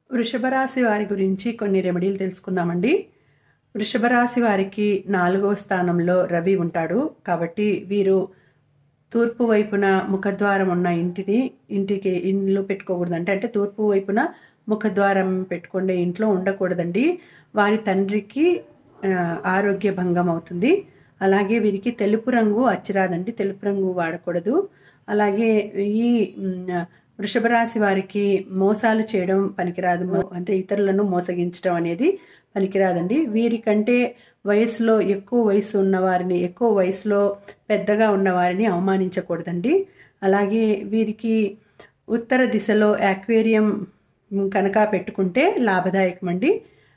వృషభ రాశి వారి గురించి కొన్ని రెమెడీలు తెలుసుకుందామండి. వృషభ రాశి వారికి 4వ స్థానంలో రవి ఉంటాడు. కాబట్టి వీరు తూర్పు వైపున ముఖద్వారం ఉన్న ఇంటికి ఇల్లు పెట్టుకోకూడదండి. అంటే తూర్పు వైపున ముఖద్వారం పెట్టుకునే ఇంట్లో ఉండకూడదండి. వారి తండ్రికి ఆరోగ్య భంగం అవుతుంది. అలాగే వీరికి తెలుపు రంగు అచ్చిరాదండి. తెలుపు రంగు వాడకూడదు. అలాగే ఈ వృషభ రాశి వారికి మోసాలు చేయడం పనికిరాదు. అంటే ఇతరులను మోసగించడం అనేది పనికిరాదండి. వీరికంటే వయసులో ఎక్కువ వయసు ఉన్నవారిని, ఎక్కువ వయసులో పెద్దగా ఉన్నవారిని అవమానించకూడదండి. అలాగే వీరికి ఉత్తర దిశలో యాక్వేరియం కనుక పెట్టుకుంటే లాభదాయకమండి.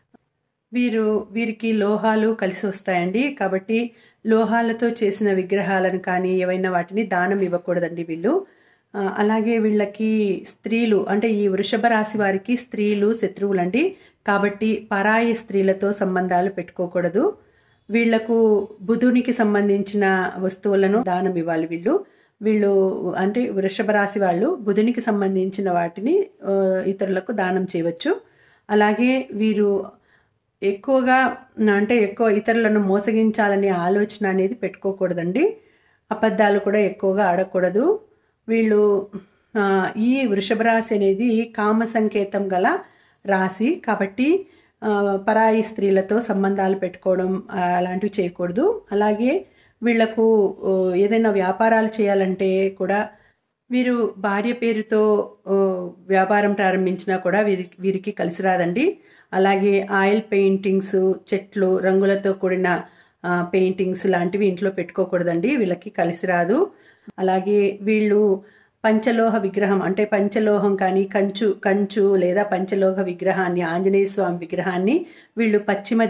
వీరికి లోహాలు కలిసి వస్తాయండి. కాబట్టి లోహాలతో చేసిన విగ్రహాలను కానీ ఏవైనా వాటిని దానం ఇవ్వకూడదండి వీళ్ళు. అలాగే వీళ్ళకి స్త్రీలు, అంటే ఈ వృషభ రాశి వారికి స్త్రీలు శత్రువులండి. కాబట్టి పరాయి స్త్రీలతో సంబంధాలు పెట్టుకోకూడదు. వీళ్లకు బుధునికి సంబంధించిన వస్తువులను దానం ఇవ్వాలి. వీళ్ళు అంటే వృషభ రాశి వాళ్ళు బుధునికి సంబంధించిన వాటిని ఇతరులకు దానం చేయవచ్చు. అలాగే వీరు ఎక్కువ ఇతరులను మోసగించాలనే ఆలోచన అనేది పెట్టుకోకూడదండి. అబద్ధాలు కూడా ఎక్కువగా ఆడకూడదు. వీళ్ళు ఈ వృషభ రాశి అనేది కామ సంకేతం గల రాశి. కాబట్టి పరాయి స్త్రీలతో సంబంధాలు పెట్టుకోవడం అలాంటివి చేయకూడదు. అలాగే వీళ్లకు ఏదైనా వ్యాపారాలు చేయాలంటే కూడా వీరు భార్య పేరుతో వ్యాపారం ప్రారంభించినా కూడా వీరికి కలిసి రాదండి. అలాగే ఆయిల్ పెయింటింగ్స్, చెట్లు, రంగులతో కూడిన పెయింటింగ్స్ లాంటివి ఇంట్లో పెట్టుకోకూడదండి. వీళ్ళకి కలిసి రాదు. అలాగే వీళ్ళు పంచలోహ విగ్రహం, అంటే పంచలోహం కానీ కంచు లేదా పంచలోహ విగ్రహాన్ని, ఆంజనేయ స్వామి విగ్రహాన్ని వీళ్ళు పశ్చిమ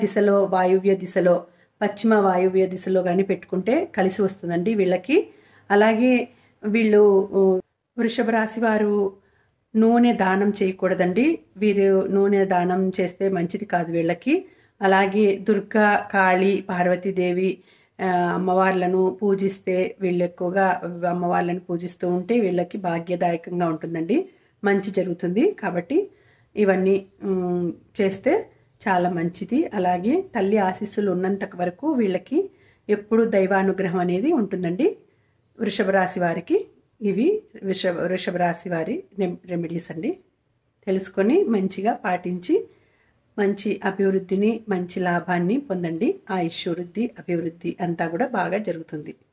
వాయువ్య దిశలో కానీ పెట్టుకుంటే కలిసి వస్తుందండి వీళ్ళకి. అలాగే వీళ్ళు వృషభ రాశి వారు నూనె దానం చేయకూడదండి. వీరు నూనె దానం చేస్తే మంచిది కాదు వీళ్ళకి. అలాగే దుర్గా, కాళీ, పార్వతీదేవి అమ్మవార్లను పూజిస్తే, వీళ్ళు ఎక్కువగా అమ్మవార్లను పూజిస్తూ ఉంటే వీళ్ళకి భాగ్యదాయకంగా ఉంటుందండి, మంచి జరుగుతుంది. కాబట్టి ఇవన్నీ చేస్తే చాలా మంచిది. అలాగే తల్లి ఆశీస్సులు ఉన్నంత వరకు వీళ్ళకి ఎప్పుడు దైవానుగ్రహం అనేది ఉంటుందండి. వృషభ రాశి వారికి ఇవి వృషభ రాశి వారి రెమెడీస్ అండి. తెలుసుకొని మంచిగా పాటించి మంచి అభివృద్ధిని, మంచి లాభాన్ని పొందండి. ఆయుష్ వృద్ధి, అభివృద్ధి అంతా కూడా బాగా జరుగుతుంది.